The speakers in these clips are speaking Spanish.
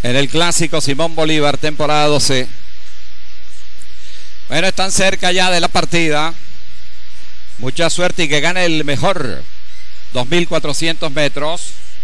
en el clásico Simón Bolívar, temporada 12. Bueno, están cerca ya de la partida. Mucha suerte y que gane el mejor. 2.400 metros.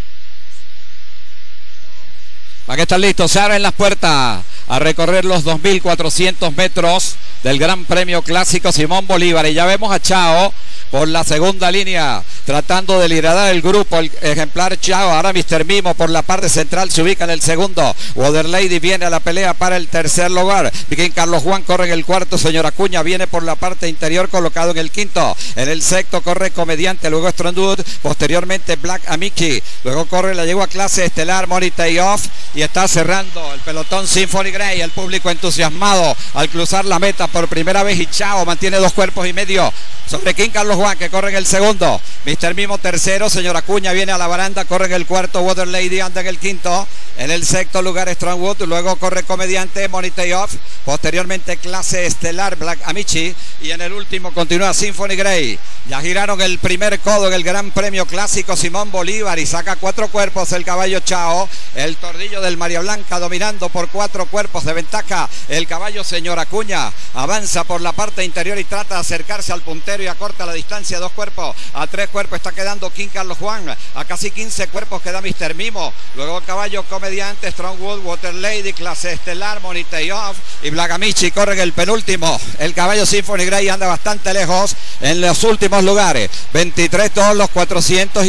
Para que están listos, se abren las puertas a recorrer los 2.400 metros del Gran Premio Clásico Simón Bolívar. Y ya vemos a Chao por la segunda línea, tratando de liderar el grupo, el ejemplar Chao. Ahora Mr. Mimo por la parte central se ubica en el segundo. Water Lady viene a la pelea para el tercer lugar. King Carlos Juan corre en el cuarto. Señor Acuña viene por la parte interior, colocado en el quinto. En el sexto corre Comediante, luego Strongwood, posteriormente Black Amici. Luego corre la yegua clase estelar Money Tay Off. Y está cerrando el pelotón Symphony Grey. El público entusiasmado al cruzar la meta por primera vez. Y Chao mantiene 2 cuerpos y medio sobre King Carlos Juan, que corre en el segundo. Mr. Mimo tercero. Señor Acuña viene a la baranda, corre en el cuarto. Water Lady anda en el quinto. En el sexto lugar Strongwood. Luego corre Comediante, Money Tay Off. Posteriormente clase estelar Black Amici. Y en el último continúa Symphony Grey. Ya giraron el primer codo en el Gran Premio Clásico Simón Bolívar. Y saca 4 cuerpos el caballo Chao. El tordillo del María Blanca dominando por 4 cuerpos de ventaja. El caballo Señor Acuña avanza por la parte interior y trata de acercarse al puntero y acorta la distancia. 2 cuerpos a 3 cuerpos está quedando King Carlos Juan. A casi 15 cuerpos queda Mr. Mimo. Luego el caballo Comediante, Strongwood, Water Lady, clase estelar, Money Tay Off y Black Amici corren el penúltimo. El caballo Symphony Grey anda bastante lejos en los últimos lugares. 23 todos los 400 y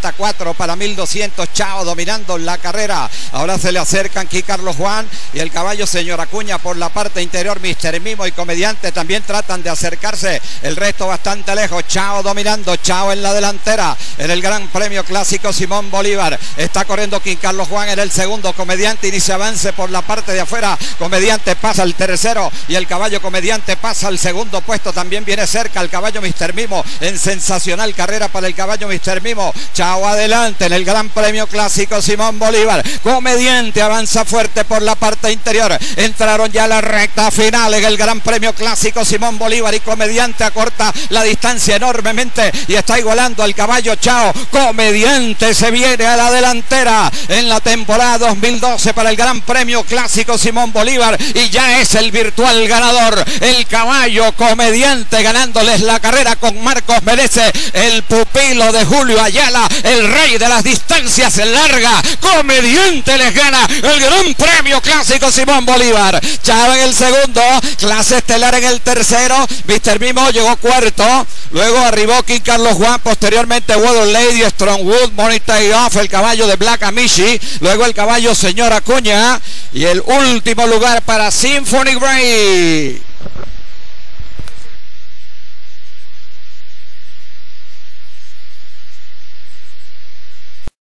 74 para 1200. Chao dominando la carrera. Ahora se le acercan King Carlos Juan y el caballo Señor Acuña por la parte interior. Mr. Mimo y Comediante también tratan de acercarse. El resto bastante lejos. Chao dominando. Chao en la delantera en el Gran Premio Clásico Simón Bolívar. Está corriendo King Carlos Juan en el segundo. Comediante inicia avance por la parte de afuera. Comediante pasa al tercero y el caballo Comediante pasa al segundo puesto. También viene cerca el caballo Mr. Mimo en sensacional carrera para el caballo Mr. Mimo. Chao adelante en el Gran Premio Clásico Simón Bolívar. Comediante avanza fuerte por la parte interior. Entraron ya a la recta final en el Gran Premio Clásico Simón Bolívar y Comediante acorta la distancia enormemente y está igualando al caballo Chao. Comediante se viene a la delantera en la temporada 2012 para el Gran Premio Clásico Simón Bolívar y ya es el virtual ganador. El caballo Comediante ganándoles la carrera con Marcos Merece, el pupilo de Julio Ayala, el rey de las distancias largas. Comediante les gana el Gran Premio Clásico Simón Bolívar. Chao en el segundo, clase estelar en el tercero. Mr. Mimo llegó cuarto. Luego arribó King Carlos Juan, posteriormente Water Lady, Strongwood, Money Tay Off, el caballo de Black Amici, luego el caballo Señor Acuña y el último lugar para Symphony Grey.